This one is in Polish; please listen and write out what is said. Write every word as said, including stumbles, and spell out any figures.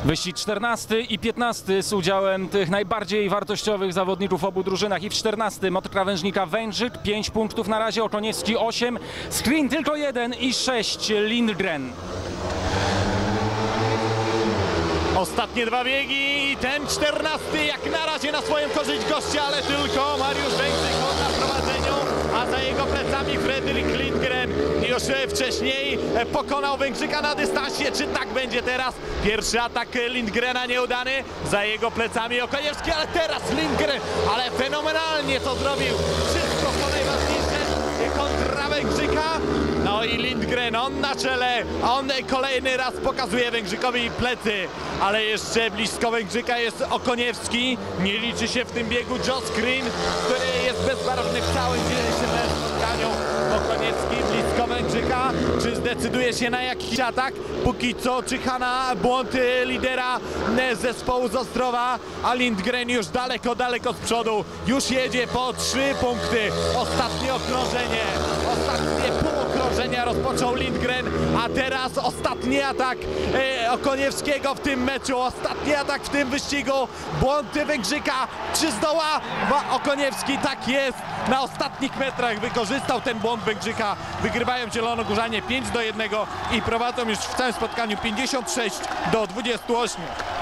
Wyścig czternasty i piętnasty z udziałem tych najbardziej wartościowych zawodników w obu drużynach. I w czternastym od krawężnika Węgrzyk, pięć punktów na razie, Okoniewski osiem, Screen tylko jeden i sześć Lindgren. Ostatnie dwa biegi i ten czternasty jak na razie na swoją korzyść gościa, ale tylko Mariusz Węgrzyk na prowadzeniu, a za jego plecami Fredrik Lindgren już wcześniej pokonał Węgrzyka na dystansie. Czy tak będzie teraz? Pierwszy atak Lindgrena nieudany, za jego plecami Okoniewski, ale teraz Lindgren, ale fenomenalnie to zrobił. Wszystko co najważniejsze kontra Węgrzyka. No i Lindgren, on na czele, on kolejny raz pokazuje Węgrzykowi plecy, ale jeszcze blisko Węgrzyka jest Okoniewski. Nie liczy się w tym biegu Joe Screen, który jest bezbarwny w całym dzisiejszym spotkaniu. Okoniewski blisko Węgrzyka, czy zdecyduje się na jakiś atak? Póki co czyha na błąd lidera zespołu z Ostrowa, a Lindgren już daleko, daleko z przodu, już jedzie po trzy punkty. Ostatnie okrążenie, ostatnie pół okrążenia rozpoczął Lindgren, a teraz ostatni atak e, Okoniewskiego w tym meczu, ostatni atak w tym wyścigu. Błąd Węgrzyka, czy zdoła Okoniewski? Tak jest, na ostatnich metrach wykorzystał ten błąd Węgrzyka. Wygrywają zielonogórzanie pięć do jednego i prowadzą już w całym spotkaniu pięćdziesiąt sześć do dwudziestu ośmiu.